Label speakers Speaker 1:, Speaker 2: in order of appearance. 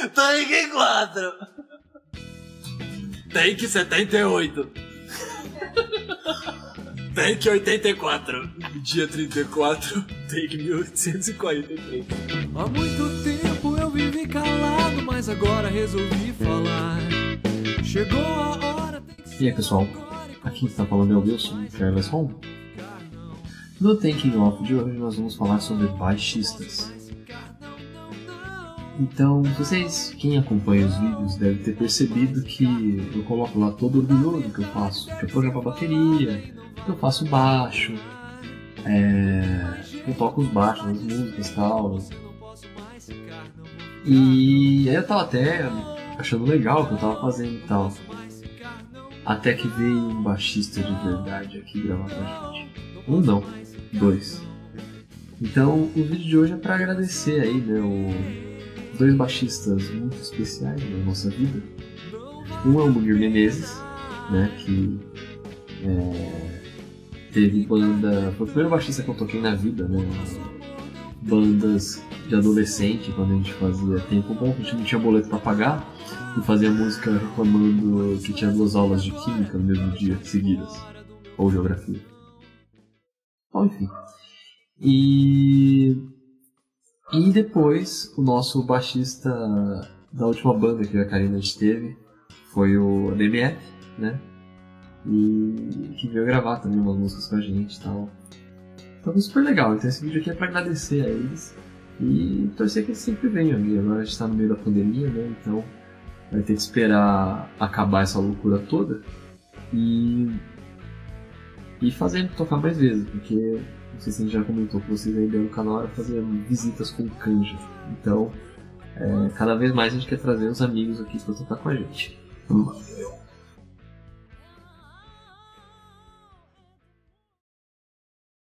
Speaker 1: Take 4. Take 78. Take 84. Dia 34. Take 1843.
Speaker 2: Há muito tempo eu vivi calado, mas agora resolvi falar. Chegou a hora.
Speaker 3: E aí pessoal, aqui está falando é o Wilson, Careless Home. No Taking Off de hoje nós vamos falar sobre baixistas. Então, vocês, quem acompanha os vídeos, deve ter percebido que eu coloco lá todo orgulhoso que eu faço, que eu programo a bateria, que eu faço baixo, eu toco os baixos nas músicas e tal. E aí eu tava até achando legal o que eu tava fazendo e tal. Até que veio um baixista de verdade aqui gravar com a gente. Um não, dois. Então o vídeo de hoje é pra agradecer aí, né, dois baixistas muito especiais na nossa vida. Um é o Munir Menezes, né, que teve banda, foi o primeiro baixista que eu toquei na vida, né, bandas de adolescente, quando a gente fazia tempo bom, a gente não tinha boleto pra pagar, e fazia música reclamando que tinha 2 aulas de química no mesmo dia, seguidas, ou geografia. Bom, enfim. E depois, o nosso baixista da última banda que a Karina teve foi o DMF, né? E que veio gravar também umas músicas com a gente e tal. Então foi super legal. Então esse vídeo aqui é pra agradecer a eles e torcer que eles sempre venham. E agora a gente tá no meio da pandemia, né? Então vai ter que esperar acabar essa loucura toda e fazer tocar mais vezes, porque não sei se a gente já comentou que vocês ainda no canal era fazer visitas com canja. Então, cada vez mais a gente quer trazer os amigos aqui para tocar com a gente. Valeu!